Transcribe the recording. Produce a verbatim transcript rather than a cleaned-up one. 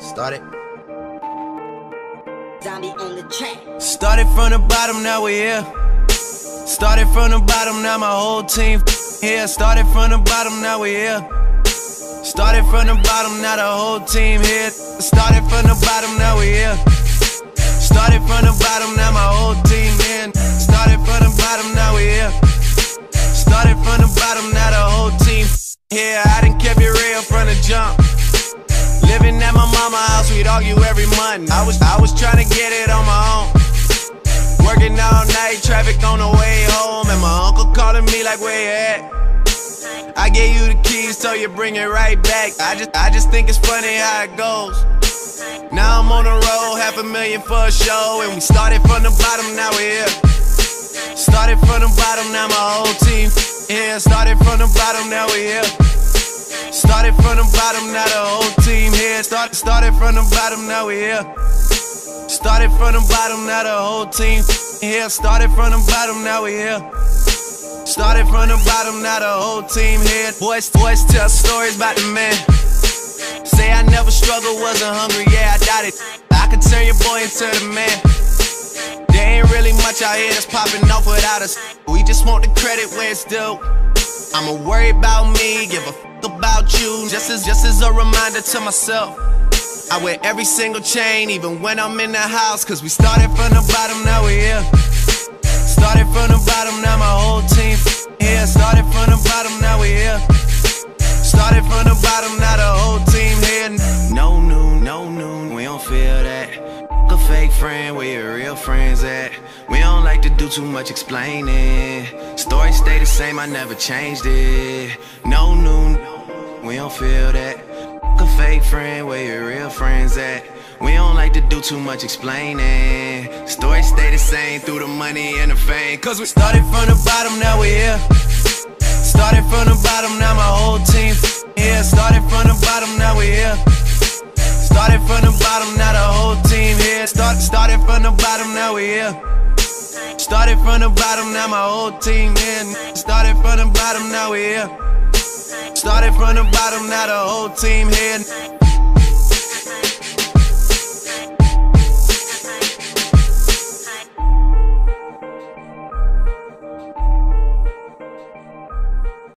Started. Zombie on the track. Started from the bottom, now we here. Started from the bottom, now my whole team here. Started from the bottom, now we here. Started from the bottom, now the whole team here. Started from the bottom, now we here. Started from the bottom, now my whole team in. Started from the bottom, now we here. Started from the bottom, now the whole team here. I done kept it real from the jump. Living at my mama's house, we'd argue every month. I was I was trying to get it on my own. Working all night, traffic on the way home, and my uncle calling me like, where you at? I gave you the keys, so you bring it right back. I just I just think it's funny how it goes. Now I'm on the road, half a million for a show, and we started from the bottom, now we're here. Started from the bottom, now my whole team here. Started from the bottom, now we're here. Started from the bottom, now the whole team here. Started started from the bottom, now we here. Started from the bottom, now the whole team here. Started from the bottom, now we here. Started from the bottom, now the whole team here. Boys, boys tell stories about the man. Say I never struggled, wasn't hungry, yeah, I doubt it. I could turn your boy into the man. There ain't really much out here that's popping off without us. We just want the credit where it's due. I'ma worry about me, give a f about you. Just as, just as a reminder to myself, I wear every single chain, even when I'm in the house. Cause we started from the bottom, now we here. Started from the bottom, now my whole team here. Started from the bottom, now we here. Started from the bottom, now the whole team here. No noon, no noon, we don't feel that. A fake friend, where your real friends at? We don't like to do too much explaining. Story stay the same, I never changed it. No noon, we don't feel that. A fake friend, where your real friends at? We don't like to do too much explaining. Story stay the same through the money and the fame. Cause we started from the bottom, now we here. Started from the bottom, now my whole team here. Started from the bottom, now we here. Started from the bottom, now the whole team here. Start, started from the bottom, now we here. Started from the bottom, now my whole team in. Started from the bottom, now we here. Started from the bottom, now the whole team here.